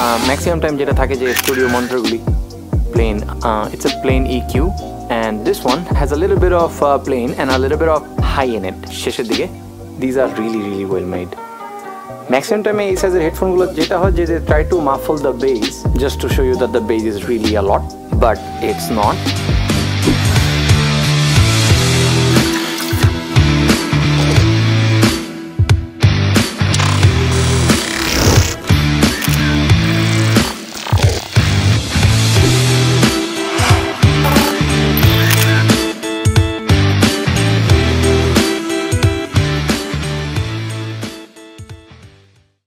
maximum time যেটা থাকে যে স্টুডিও মনিটরগুলি plain, it's a plain EQ, and this one has a little bit of plain and a little bit of high in it শেষের দিকে. These are really well made. Maximum time এই সাইজের হেডফোনগুলো যেটা হয় যে try to muffle the bass just to show you that the bass is really a lot, but it's not.